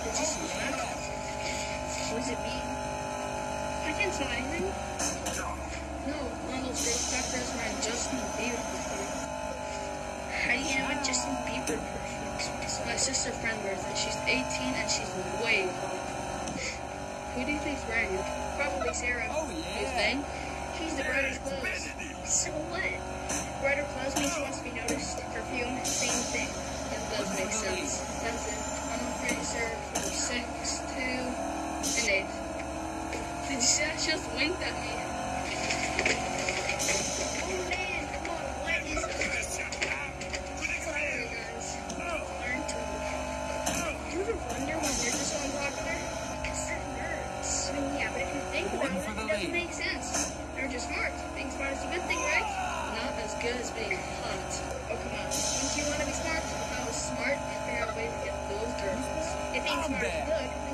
Did you see that? Was it me? I can't smell anything. No, one of those fake doctors wearing Justin Bieber perfume. How do you know what Justin Bieber perfume smells? My sister friend wears it. She's 18 and she's way hot. Who do you think's wearing it? Probably Sarah. Oh, yeah. You think? She's the brightest clothes. So what? Brighter clothes means she wants to be noticed. Perfume, same thing. That does make sense. That's it. I'm a producer for 6, 2, and 8. Did you see that? She just winked at me. Oh man, come on, what is this? Sorry guys. Learn to walk. Do you ever wonder why nerds are so unpopular? Because they're nerds. I mean, yeah, but if you think about it, it doesn't make sense. Nerds are smart. Being smart is a good thing, right? Not as good as being hot. Oh, come on. Don't you want to be smart? If I was smart, I'd figure out a way to get those girls. If being smart is good,